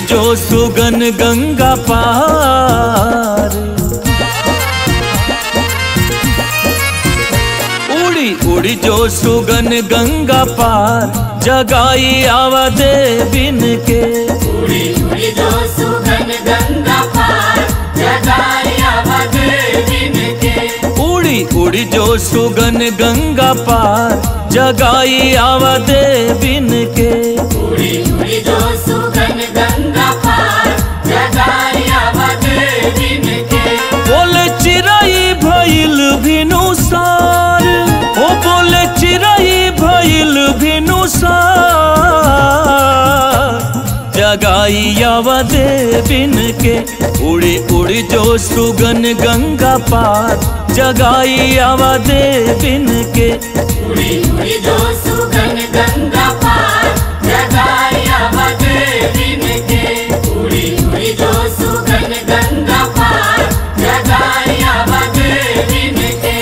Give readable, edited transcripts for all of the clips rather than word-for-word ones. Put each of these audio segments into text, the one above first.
जो सुगन गंगा पार, उड़ी उड़ी जो सुगन गंगा पार, जगाई आवा दे बिन के। उड़ी उड़ी जो सुगन गंगा पार, जगाई आवा दे बिन के। उड़ी उड़ी जो सुगन गंगा पार, जगाई आवा दे बिन के। उड़ी उड़ी जो सुगन गंगा पार, जगाई आवा दे बिन के। बोले चिराई भइल भिनु सार, ओ बोले चिराई भइल भिनु सार, जगाई आवा दे बिन के। उड़ी उड़ी जो सुगन गंगा पार, जगाई आवा दे बिन के। उड़ी उड़ी जो सुगन गंगा पार, जगाई आवा दे बिन के। उड़ी उड़ी जो सुगन गंगा पार, जगाई आवा दे बिन के।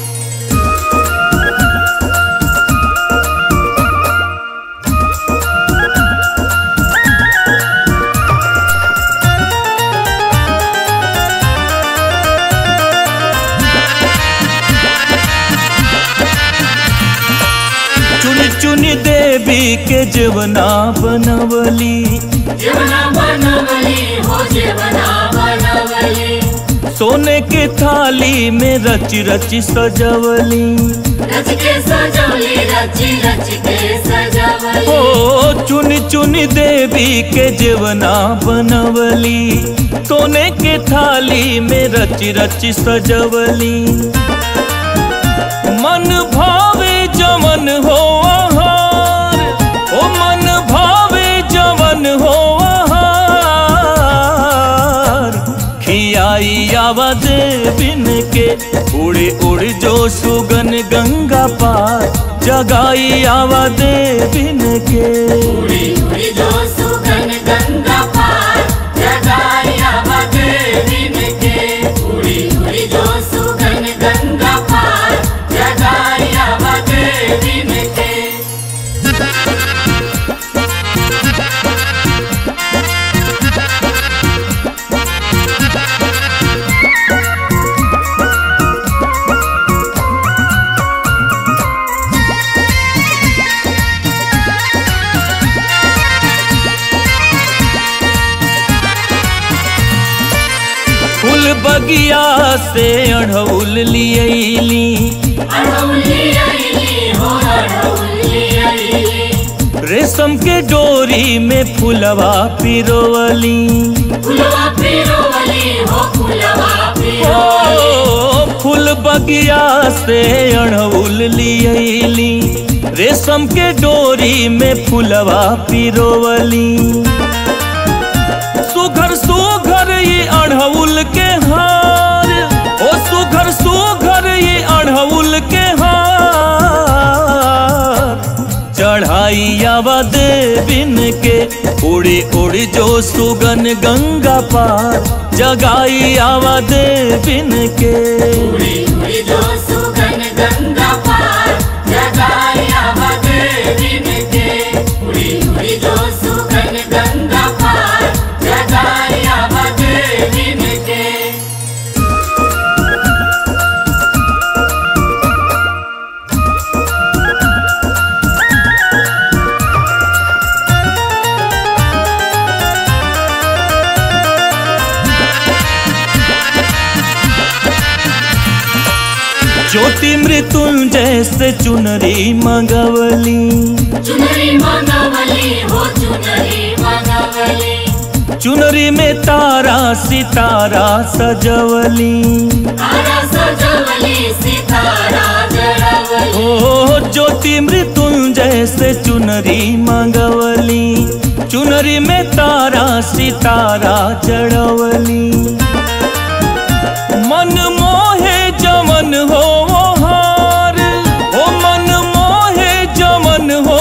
चुन चुन देवी के जीवना बनवली, जीवना बनवली हो जीवना बनवली। सोने के थाली में रच रच सजवली, रच के सजवली रच रच के सजवली। ओ चुन चुन देवी के जीवना बनवली, सोने के थाली में रच रच सजवली। मन भावे जमन हो आहार, ओ मन भावे जमन हो आहार, खियाई आवा दे बिन के। उड़ी उड़ी जो सुगन गंगा पार, जगाई आवा दे बिन के। उड़ी उड़ी जो सुगन गंगा पार, जगाई आवा दे बिन के। उड़ी उड़ी जो सुगन गंगा पार, जगाई आवा दे बिन के। फूल बगिया से अढ़ौल लियली, अढ़ौली आईली हो अढ़ौली आईली। रेशम के डोरी में फुलवा पिरोवली, फुलवा पिरोवली हो फुलवा ओ पिरोवली। फूल बगिया से अढ़ौल लियली, रेशम के डोरी में फुलवा पिरोवली। सुघर सुघर ये अढ़ौल के हार, ओ सुघर सुघर ये अढ़ौल के हार, चढ़ाई आवा दे बिन के। उड़ी उड़ी जो सुगन गंगा पार, जगाई आवा दे बिन के। उड़ी उड़ी जो सुगन गंगा पार, जगाई आवा दे बिन के। उड़ी उड़ी जो सुगन गंगा पार, जगाई आवा दे बिन के। ज्योति मृत्युंजय से चुनरी मंगवली, चुनरी मंगवली हो चुनरी मंगवली। चुनरी में तारा सितारा सजवली, तारा सजवली सितारा जड़वली। ओ ज्योति मृत्युंजय से चुनरी मंगवली, चुनरी में तारा सितारा जड़वली। मन मोहे जमन हो हार, ओ मन मोहे जमन हो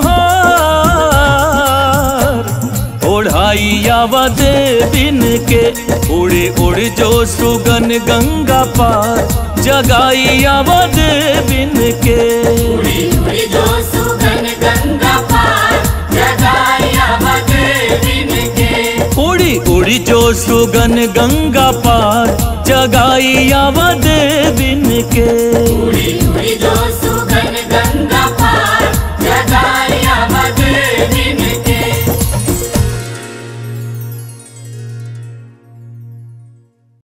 हार, ओढ़ाई आवा दे बिन के। उड़ी उड़ी जो सुगन गंगा पार, जगाई आवा दे बिन के। उड़ी उड़ी जो सुगन गंगा पार, जगाई आवा दे बिन के। सुगन गंगा पार जगाई आवा